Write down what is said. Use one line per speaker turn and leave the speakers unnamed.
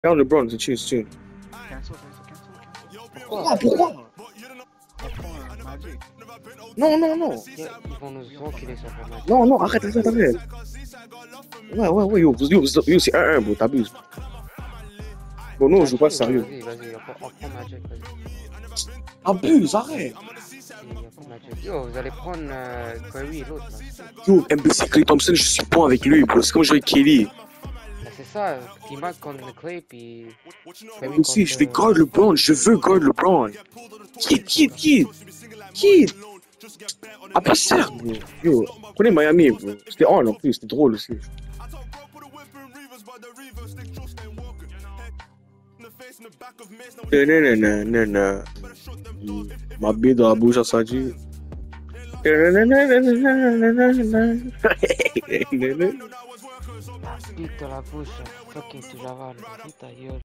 Regarde LeBron, c'est chill, c'est chill.
Cancel, cancel, cancel.
Pourquoi?
Apprends un Magic.
Non, non, non.
Ils vont nous enculer sur le match.
Non, non, arrête, arrête, arrête. Ouais, yo, c'est 1-1, bro, t'abuses. Bon, non, je joue pas sérieux.
Vas-y, on prend Magic, vas-y.
Abuse, arrête.
On prend Magic. Yo, vous allez prendre Curry et l'autre, là.
Yo, imbécile, Clay Thompson, je suis point avec lui, bro. C'est comme jouer avec Kelly.
Bah, c'est ça, T-Mac contre Clay, puis... Curry
Aussi,
contre,
je vais guard LeBron, je veux guard LeBron. Kid. Ah, pas cher, bro. Yo, prenez Miami, bro. C'était on en plus, c'était drôle aussi. Nanana. Ma bille dans la bouche à Sadji.
Pique dans la bouche, fucking tu l'avales, ta gueule.